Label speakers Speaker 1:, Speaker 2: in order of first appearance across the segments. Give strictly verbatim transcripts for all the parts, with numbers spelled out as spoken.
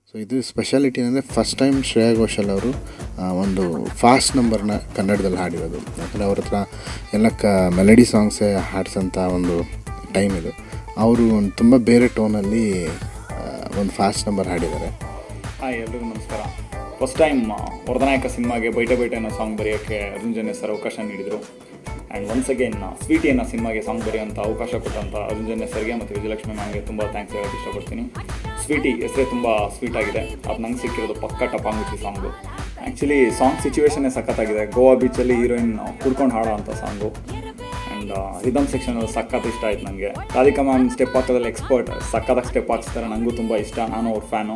Speaker 1: So ಇದು speciality ಅಂದರೆ first time Shreya Ghoshal ಅವರು ಒಂದು ಫಾಸ್ಟ್ ನಂಬರ್ನ ಕನ್ನಡದಲ್ಲಿ ಹಾಡಿರೋದು. ಯಾಕಂದರೆ ಅವ್ರ ಹತ್ರ ಎಲ್ಲ ಕ ಮೆಲಡಿ ಸಾಂಗ್ಸೇ ಹಾಡ್ಸೋಂಥ ಒಂದು ಟೈಮ್ ಇದು. ಅವರು ಒಂದು ತುಂಬ ಬೇರೆ ಟೋನಲ್ಲಿ ಒಂದು ಫಾಸ್ಟ್ ನಂಬರ್ ಹಾಡಿದ್ದಾರೆ.
Speaker 2: ಹಾಯ್, ಎಲ್ರಿಗೂ ನಮಸ್ಕಾರ. ಫಸ್ಟ್ ಟೈಮ್ ವರದನಾಯಕ ಸಿನಿಮಾಗೆ ಬೈಟೆ ಬೈಟೆ ಅನ್ನೋ ಸಾಂಗ್ ಬರೆಯೋಕ್ಕೆ ಅರುಣ್ ಜನ್ಯ ಸರ್ ಅವಕಾಶ ನೀಡಿದರು. ಆ್ಯಂಡ್ ಒನ್ಸ್ ಅಗೇನ್ ಸ್ವೀಟಿ ಅನ್ನೋ ಸಿನಿಮಾಗೆ ಸಾಂಗ್ ಬರೆಯೋಂಥ ಅವಕಾಶ ಕೊಟ್ಟಂಥ ಅರುಣ್ ಜನ್ಯ ಸರ್ಗೆ ಮತ್ತು ವಿಜಯಲಕ್ಷ್ಮಿ ಮ್ಯಾಮ್ಗೆ ತುಂಬ ಥ್ಯಾಂಕ್ಸ್ ಹೇಳೋಕ್ಕೆ ಇಷ್ಟಪಡ್ತೀನಿ. ಸ್ವೀಟಿ ಹೆಸರೇ ತುಂಬ ಸ್ವೀಟ್ ಆಗಿದೆ. ಅದು ನಂಗೆ ಸಿಕ್ಕಿರೋದು ಪಕ್ಕ ಟಪಾಂಗುಚಿ ಸಾಂಗು. ಆ್ಯಕ್ಚುಲಿ ಸಾಂಗ್ ಸಿಚುವೇಶನ್ನೇ ಸಖತ್ತಾಗಿದೆ. ಗೋವಾ ಬೀಚಲ್ಲಿ ಹೀರೋಯಿನ್ ಕುಡ್ಕೊಂಡು ಹಾಡೋ ಅಂಥ ಸಾಂಗು. ಆ್ಯಂಡ್ ರಿದಮ್ ಸೆಕ್ಷನ್ ಸಖತ್ ಇಷ್ಟ ಆಯ್ತು ನನಗೆ. ರಾಧಿಕಾ ಮ್ಯಾಮ್ ಸ್ಟೆಪ್ ಹಾಕೋದ್ರಲ್ಲಿ ಎಕ್ಸ್ಪರ್ಟ್, ಸಖತ್ತಾಗಿ ಸ್ಟೆಪ್ ಹಾಕ್ಸ್ತಾರೆ. ನನಗೂ ತುಂಬ ಇಷ್ಟ, ನಾನು ಅವ್ರ fan.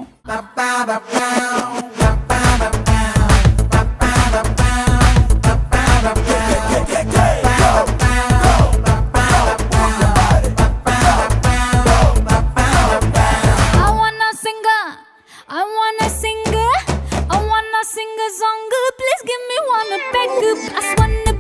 Speaker 3: I wanna sing, I wanna sing a song. Please give me one back. I just wanna